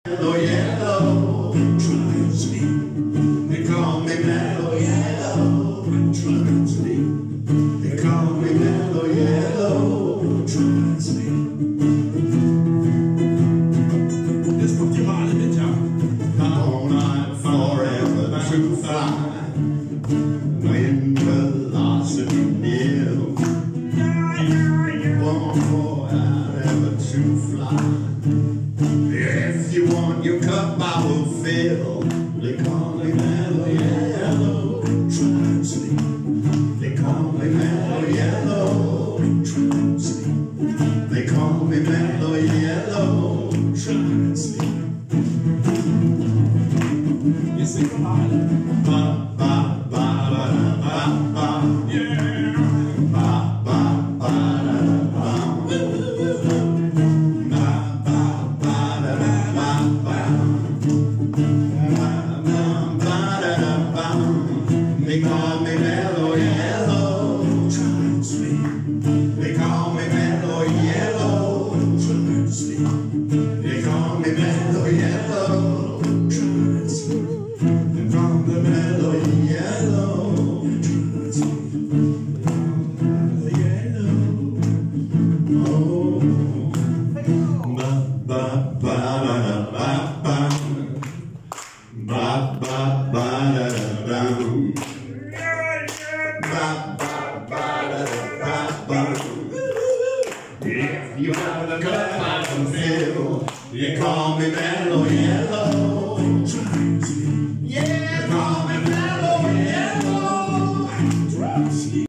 Mellow yellow, drives me. They call me mellow yellow, drives me. They call me mellow yellow, drives me. Just put your heart in the top. All night forever to fly. Wind velocity nil. One more out ever to fly. If you want your cup, I will fill. They call me mellow yellow, drives me. They call me mellow yellow, drives me. They call me mellow yellow, drives me. You sing them all. Ba ba ba ba ba ba. Yeah. Ba ba ba da ba. They call me mellow yellow, drives me. They call me mellow yellow, drives me. They call me mellow yellow, drives me. They call me mellow yellow, drives me. Mellow yellow, oh. Ba ba ba da ba ba. Ba ba ba da da. If you have a cup I can fill, you call me mellow yellow.